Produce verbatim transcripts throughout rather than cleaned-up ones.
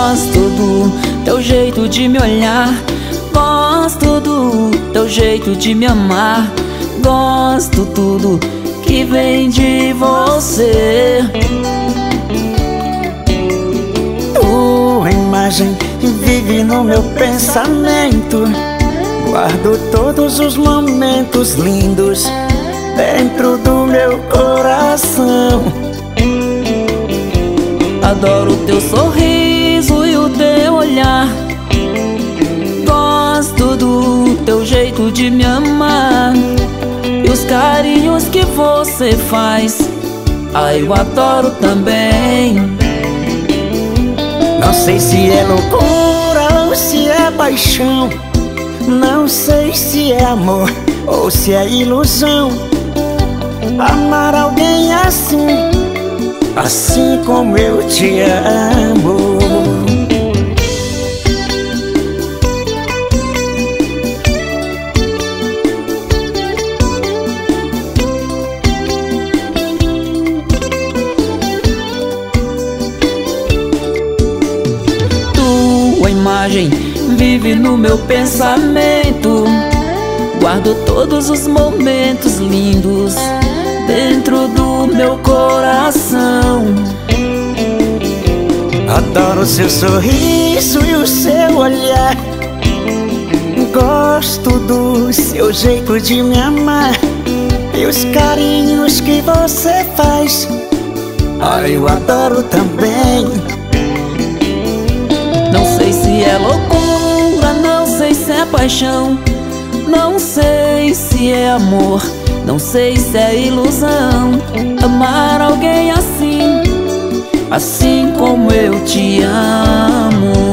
Gosto do teu jeito de me olhar, gosto do teu jeito de me amar, gosto tudo que vem de você. Tua imagem vive no meu pensamento, guardo todos os momentos lindos dentro do meu coração. Adoro o teu sorriso e o teu olhar, gosto do teu jeito de me amar e os carinhos que você faz, ai, eu adoro também. Não sei se é loucura ou se é paixão, não sei se é amor ou se é ilusão, amar alguém assim, assim como eu te amo. Tua imagem vive no meu pensamento, guardo todos os momentos lindos dentro do meu coração. Adoro seu sorriso e o seu olhar, gosto do seu jeito de me amar e os carinhos que você faz, ai, eu adoro também. Não sei se é loucura, não sei se é paixão, não sei se é amor, não sei se é ilusão, amar alguém assim, assim como eu te amo.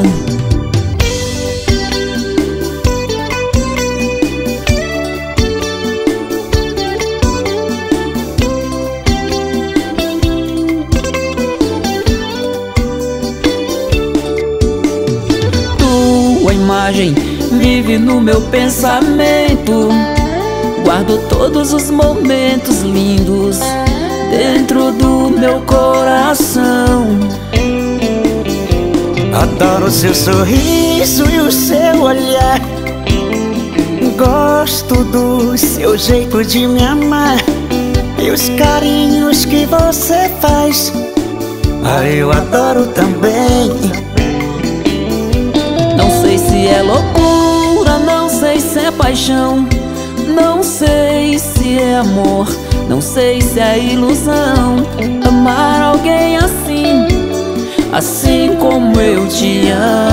Tua imagem vive no meu pensamento, guardo todos os momentos lindos dentro do meu coração. Adoro seu sorriso e o seu olhar, gosto do seu jeito de me amar e os carinhos que você faz, ai, eu adoro também. Não sei se é loucura, não sei se é paixão, não sei se é amor, não sei se é ilusão, amar alguém assim, assim como eu te amo.